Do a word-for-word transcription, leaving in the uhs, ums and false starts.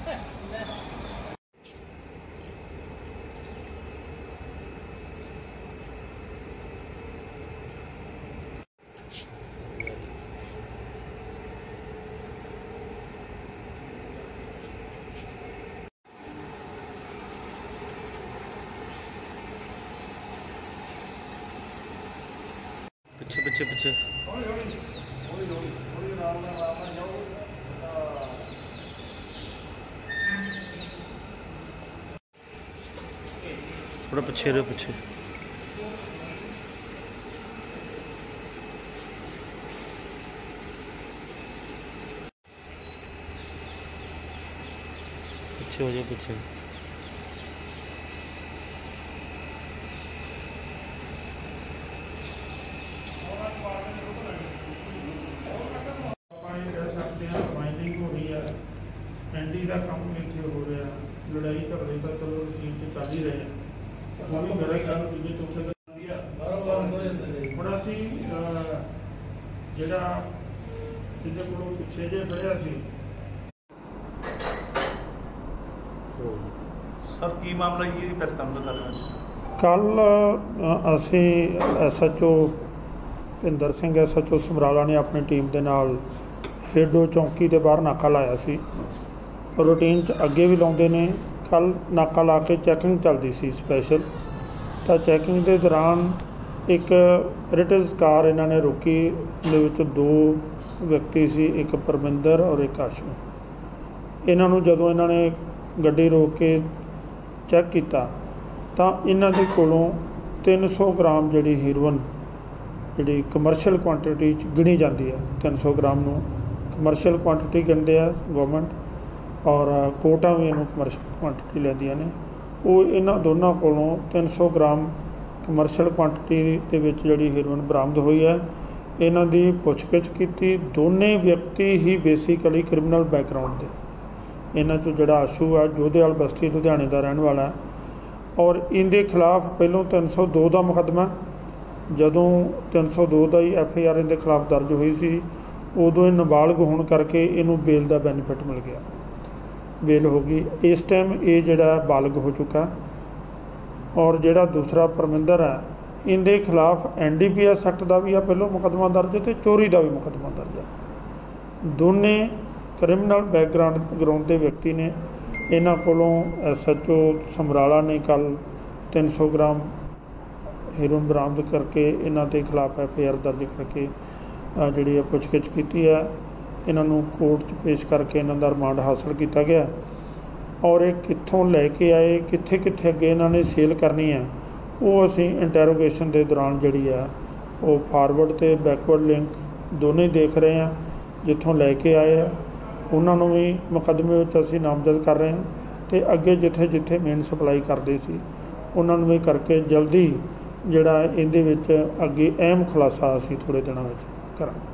पिछे पिछे पिछे थोड़ा पीछे रहो पीछे पीछे हो जाओ पीछे एंडी का काम इतने हो रहा लड़ाई झगड़े का चलो रूटीन से चल ही रहे हैं मेरा ख्याल दूजे चौथे बड़ा सी ਜਿਹੜਾ ਜਿਹਦੇ ਕੋਲੋਂ ਪਿੱਛੇ ਜੇ ਫੜਿਆ ਸੀ सर की मामला ये प्रेस कॉन्फ्रेंस कर रहे हैं ਕੱਲ ਅਸੀਂ S H O Bhinder Singh S H O Samrala ਨੇ ਆਪਣੀ ਟੀਮ ਦੇ ਨਾਲ ਹੇਡੋ ਚੌਂਕੀ ਦੇ ਬਾਹਰ ਨਾਕਾ ਲਾਇਆ ਸੀ रूटीन च अगे भी लाते हैं कल नाका ला के चैकिंग चलती सी स्पैशल तो चैकिंग के दौरान एक ब्रिटिश कार इन्होंने रोकी दे दो व्यक्ति सी एक परमिंदर और एक आशू इन्हों जदों इन्होंने गड्डी रोक के चैक किया तो इन्हों के कोलों तीन सौ ग्राम जी हीरोइन जी कमर्शियल क्वांटिटी गिनी जाती है तीन सौ ग्राम नूं कमर्शियल क्वांटिटी गिनते हैं गवर्नमेंट और कोर्टां भी इन्हूं कमर्शियल क्वांटिटी लैंदियां ने वो इन्हां दोनों कोलों तीन सौ ग्राम कमर्शियल क्वांटिटी दे विच जिहड़ी हीरोइन बरामद हुई है इन्हां दी पुछगिछ कीती दोने व्यक्ति ही बेसिकली क्रिमिनल बैकग्राउंड दे इन्हां चों जिहड़ा आशू आ जोधेवाल बस्ती लुधियाने दा रहण वाला और इनके खिलाफ पहलों तीन सौ दो का मुकदमा जदों तीन सौ दो का ही एफ आई आर इनके खिलाफ दर्ज हुई सी उदों नाबालग होने करके इनू बेल का बैनीफिट मिल गया बेल हो गई इस टाइम ये जड़ा बालग हो चुका और जड़ा दूसरा परमिंदर है इनके खिलाफ N D P S act का भी आ पहलों मुकदमा दर्ज है तो चोरी का भी मुकदमा दर्ज है दोने क्रिमिनल बैकग्राउंड ग्राउंड के व्यक्ति ने इन्हों कोलों एस एच ओ समराला ने कल तीन सौ ग्राम हीरोइन बरामद करके इन्हों के खिलाफ एफ आई आर दर्ज करके जी पुछगिछ की है इन्हों कोर्ट च पेश करके इन्हों का रिमांड हासिल किया गया और ये कित्थों लैके आए कित्थे कित्थे अगे इन्होंने सेल करनी है वो असी इंटैरोगेशन के दौरान जी है वो फॉरवर्ड तो बैकवर्ड लिंक दोनों देख रहे हैं जितों लैके आए हैं उन्होंने भी मुकदमे असी नामजद कर रहे हैं तो अगे जिथे जिथे मेन सप्लाई करते सी उन्होंने भी करके जल्दी जिहड़ा इहदे विच अगे अहम खुलासा असी थोड़े दिनों में करांगे।